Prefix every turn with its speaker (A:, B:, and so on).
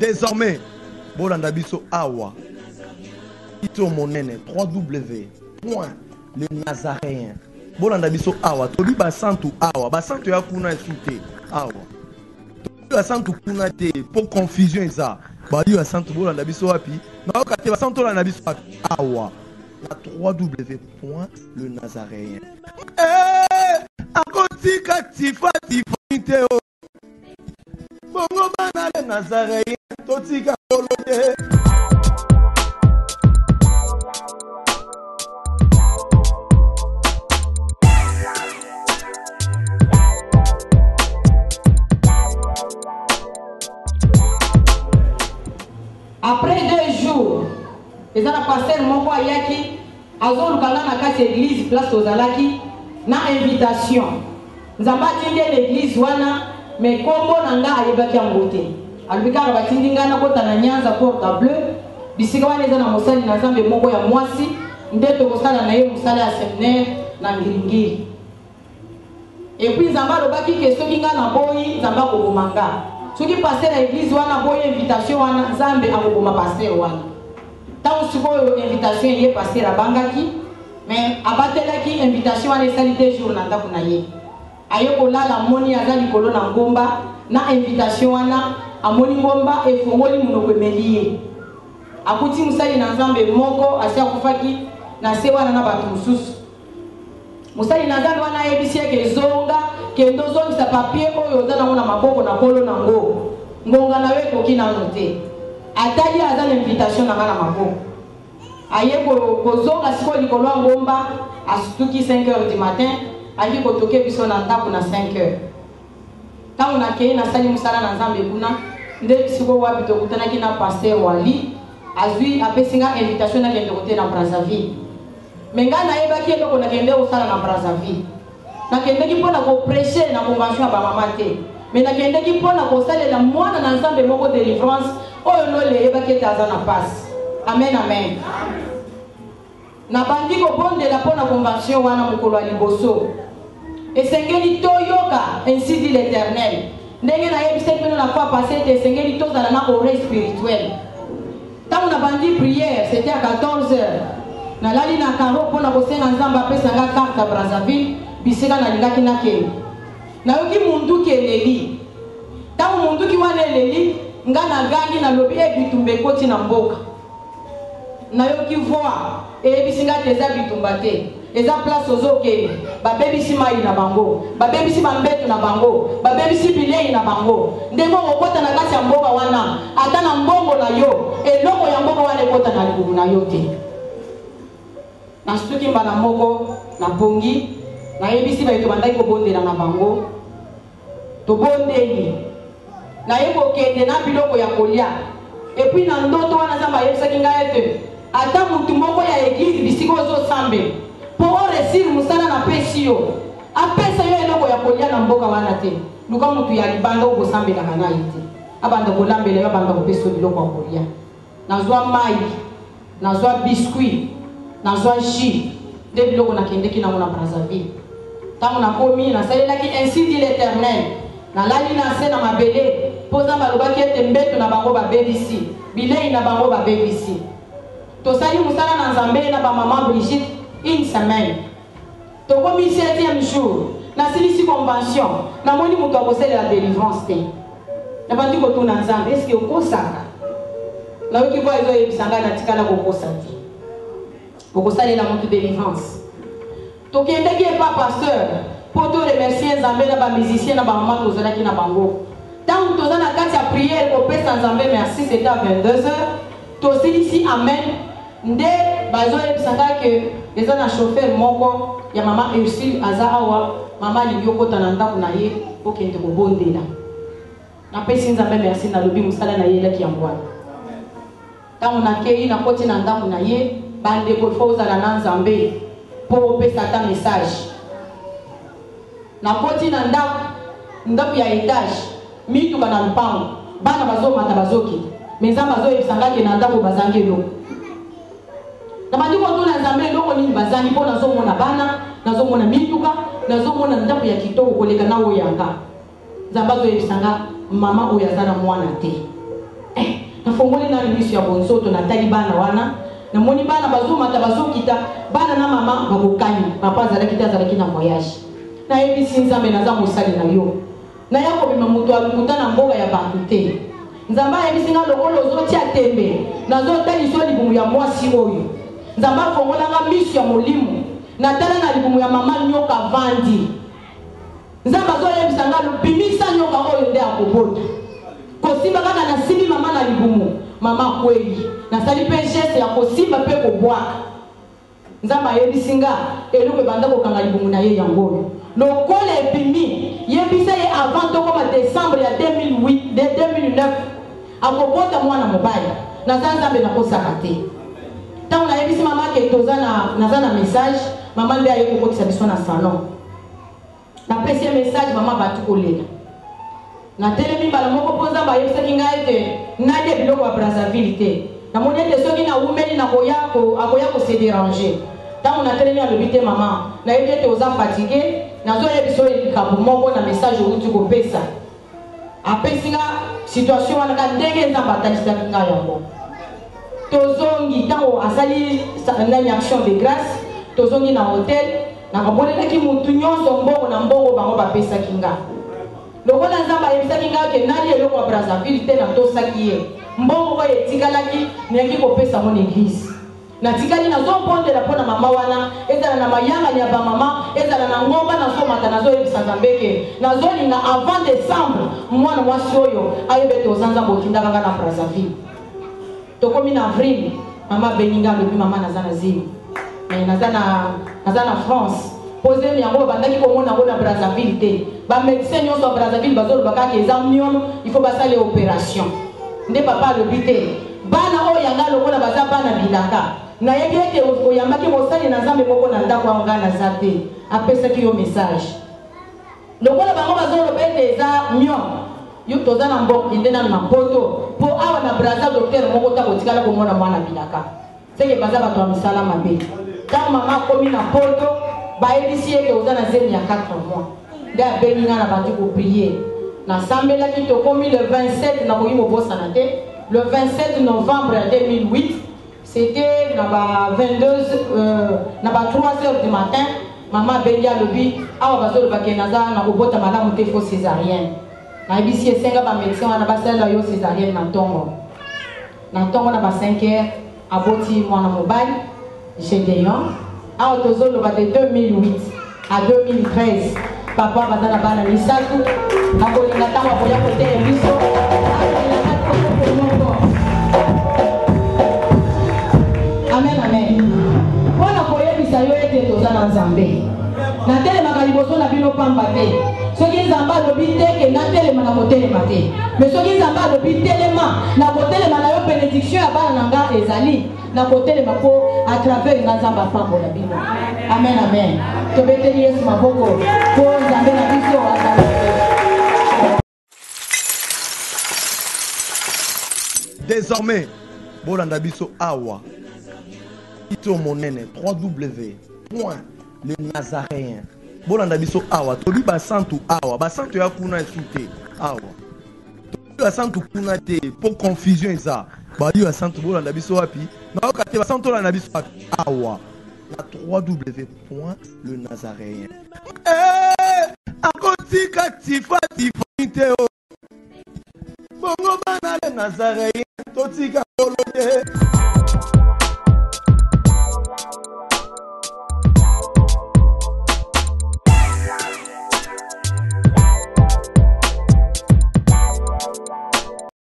A: Désormais, bolanda biso awa. Ito monene 3W. Le Nazaréen. Bolanda biso awa. Tobi basantu awa. Basantu ya kuna esute awa. Tobi basantu kuna te pour confusion eza. Badi basantu bolanda biso wapi. Na okate basantu la biso wapi awa. La 3W. Le Nazaréen. Akotika tifa tifite o. Bongo bana le Nazaréen. Totika kolode.
B: Après 2 jours, ils ont passé mon roi Yaki, Azor Kala na kati église place aux Alaki, na invitation. Nous avons bâti l'église wana, mais kombo nanga ayebaki ambote. Albika batindi ngana kota na Nyanza porte bleu, bisika wana eza na mosali na Nzambe moko ya mwasi, ndeto kosala na ye mosala ya séminaire na Ngiringiri. Et puis Nzamba lobaki ke soki ngana boyi Nzamba ko bomanga. Soki passer à l'église wana boye invitation wana Nzambe akoboma passer wana. Tant sikoyo invitation ye passer à bangaki, mais abatelaki invitation wana esali 2 jours na ndako na ye. Ayeko lala moni azali kolo na ngomba na invitation wana amoni ngomba efongoli munoko emeliye. Akuti musali na Nzambe moko asia kufaki na se wana na batu mususu. Musali na Nzambe wana yebisi ke zonga kendo zongi sa papier oyo zana mona maboko na kolo na ngo. Ngonga na we koki na note. Atali azana invitation na ngana maboko. Ayeko kozonga siko likolo ngomba asutuki 5h du matin, ali kotoke biso na ndako na 5h. Tango na kei na sali musala na Nzambe kuna, nde siko wapi tokutana ki na pasteur Wali, azui apesinga invitation na kende kote na Brazzaville. Menga na yeba ki eloko na kende osala na Brazzaville. Na kende ki pona ko prêcher na convention ba mama te. Mais na kende ki pona ko salela mwana na Nzambe moko délivrance, oyo no le yeba ki taza na passe. Amen, amen. Na bandi ko bonde la pona convention wana mukolo liboso. Esengeli toyoka, ainsi dit l'Éternel. Ndenge na yebise peno la fois passée te esengeli tozala na oreille spirituelle. Tant na bandi prière, c'était à 14h. Na lali na karo pona ko senga Nzamba pesa nga carte à Brazzaville, bisika na lingaki na kele. Na yoki mundu keleli. Tant mundu ki wana eleli, nga na gangi na lobi ebitumbe koti na mboka. Na yoki voix et bisinga teza bitumba te. Eza place ozoke ba bebisi mai na bango, ba bebisi bambeto na bango, ba bebisi bilei na bango. Ndeko okota na kati ya mboka wana, ata na mbongo na yo, eloko ya mboka wana ekota na libubu na yo te. Na stuki mbana moko na pongi, na yebisi ba eto bandai ko bondela na bango. To bondeli. Na yebo kende na biloko ya kolia. Et puis na ndoto wana Nzamba yebisaki ngai ete ata mutu moko ya église bisiko zo sambe. Pour réussir musala na pesi yo. Apesa yo eloko ya kolia na mboka wana te. Luka mutu ya libanda obo sambe na kana ite. Abanda kolambela yo banda kopeso biloko ya kolia. Nazwa mai, nazwa biscuit, nazwa jus. De biloko na kendeki na mona Brazzaville. Tango na komi na salelaki ainsi dit l'Éternel. Na lali na se na mabele. Poza balobaki ete mbeto na bango ba bebisi. Bilei na bango ba bebisi. Tosali musala na Nzambe na ba maman Brigitte une semaine. Tokomi 7e jour. Na silisi convention. Na moni mutu akosele la délivrance te. Na bandi ko tuna Nzambe est-ce que okosaka? Na yoki vo ezo yebisanga na tikala kokosa te. Okosale la mutu délivrance. Tokendeki pa pasteur pour te remercier Nzambe na ba musicien na ba maman tozalaki na bango. Tant que tozana kati ya prière ko pesa Nzambe merci c'était à 22h. Tosilisi amen. Nde bazo yebisanga ke eza na chauffeur moko ya mama Ursule aza awa mama lingi okota na ndako na ye okende ko bondela. Na pesi Nzambe merci na lobi musala na ye laki ya mbwana. Tango na kei na koti na ndako na ye bande ko foza na Nzambe pour pesa ta message. Na koti na ndako ya étage mitu kana lupango bana bazo mata bazoki meza bazo yebisanga ke na ndako bazangelo. Na bandi ko tuna Nzambe loko nini bazani po nazo mona bana nazo mona mituka nazo mona ndako ya kitoko koleka na oyanga. Nzambe zo yebisanga mama oyazana mwana te. na fongoli na miso ya bonsoto na tali bana wana na moni bana bazomata bazokita bana na mama bakokani papa azalaki na voyage na yebisi nzambe naza mosali na yo na yako bima mutu alikuta na mboga ya bantu te nzamba yebisi nga lokolo ozotia tembe nazotaliso libumu ya mwasi oyo nzamba fongolanga miso ya molimo na tala na libumu ya mama nyoka vandi nzamba azoyebisa nga lobimisa nyoka oyo nde akobota kosimba kaka na simbi mama na libumu mama kweli nasali mpe geste ya kosimba mpe kobwaka nzamba ayebisi nga eloko ebanda kokanga libumu na ye yango oyo lokola ebimi yebisa ye avant tokoma décembre ya 2009 akobota mwana mobali naza nzambe nakosaka te ntango nayebisi mama ke naza na message mama nde aye kokokisa biso na salon napesi ye message mama bati kolela natelemi mbala moko mpo nzambe ayebisaki ngai ete nalia biloko ya Brazzaville te namoni ete soki nawumeli akoya kose déranger ntango natelemi alobi te mama nayebi ete oza fatigue nazoyebiso likambo moko na message outi kopesa apesi nga situation wana ka ndenge nzambe atalisaki ngai yango tozongi ntango asali nani action de grâce tozongi na hotel nakabonelaki mutu nyonso mbongo na mbongo bango bapesaki nga lokola nzambe ayebisaki nga ke nali eloko ya Brazzaville te natosaki ye mbongo oyo etikalaki nayaki kopesa mo na église natikali nazobondela mpo na mama wana ezala na mayangani ya bamama ezala na ngomba nazomata nazoyebisa nzambe ke nazolinga avant décembre mwana mwasi oyo ayeba ete oza nzambe okindaka nga na Brazzaville tokomi na avril mama beninga alobi mama naza na zimi naza na France posé yango bandaki komona ngo na Brazzaville te ba médecin nyonso ya Brazzaville bazolobaka ke eza myome il faut basala opération nde papa alobi te bana oyo yanga lokola baza bana bilaka nayebi ete oyambaki mosali na nzambe moko na ndako yango ngai naza te apesaki yo message lokola bango bazoloba ete eza myome yo toza na mboki nde nanu na poto mpo awa na Brazza docteur moko ta kotikala komona mwana bilaka seke baza bato ya misala mabe ntango mama akomi na poto bayebisi ete oza na zemi ya 4 mois nde abengi nga na bandi koprie nasambelaki tokomi le 27 nakoki mobosana te le 27 novembre 2008 c'était na ba 3 heures du matin mama abengi alobi awa bazolobaki naza na kobota malamu te fo césarienne nayebisi esenga bamédecin wana basalela yo césarienne na ntongo na ba 5 heures aboti mwana mobali Gédéon awa tozoloba de 2008 à 2013 papa baza na bana misato akolinga ntango akoya koteya biso amen amen mpona koyebisa yo ete toza na nzambe natelemaka liboso na bino pamba te soki nzambe alobi teke natelema na kotelema te mais soki nzambe alobi telema na kotelema na yo bénédiction ya bana na nga ezali na kotelema mpo à travers nga nzambe afambola bino amen amen tobeteli yesu maboko mpo nzambe na biso azali.
A: Désormais bolanda biso awa ito monene www.lenazaréen bolanda biso awa tobi basantu awa basantu ya kuna esute awa tobi basantu kuna te po confusion eza bali basantu bolanda biso wapi naoka te basantu olanda biso wapi awa na www.lenazaréen akotika tifate o bongo bana le nazaréen totika kolode